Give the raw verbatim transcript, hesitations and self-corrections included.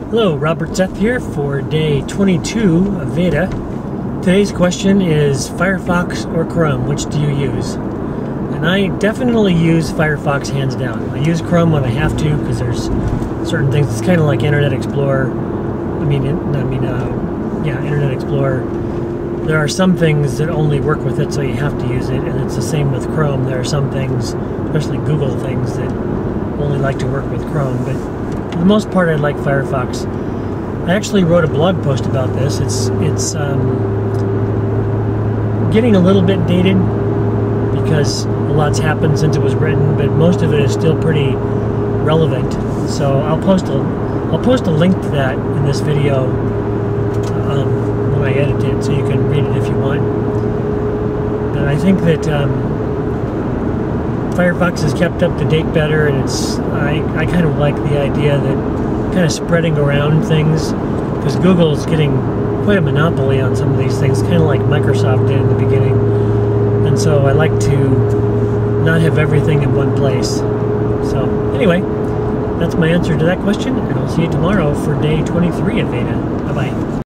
Hello, Robert Seth here for day twenty-two of VEDA. Today's question is Firefox or Chrome, which do you use? And I definitely use Firefox hands down. I use Chrome when I have to because there's certain things. It's kind of like Internet Explorer. I mean, I mean, uh, yeah, Internet Explorer. There are some things that only work with it, so you have to use it, and it's the same with Chrome. There are some things, especially Google things, that only like to work with Chrome, but for the most part I like Firefox. I actually wrote a blog post about this. It's it's um, getting a little bit dated because a lot's happened since it was written, but most of it is still pretty relevant. So I'll post a I'll post a link to that in this video um, when I edit it, so you can read it if you want. But I think that um, Firefox has kept up to date better, and it's I, I kind of like the idea that kind of spreading around things, because Google's getting quite a monopoly on some of these things, kind of like Microsoft did in the beginning. And so I like to not have everything in one place. So anyway, that's my answer to that question, and I'll see you tomorrow for day twenty-three of VEDA. Bye-bye.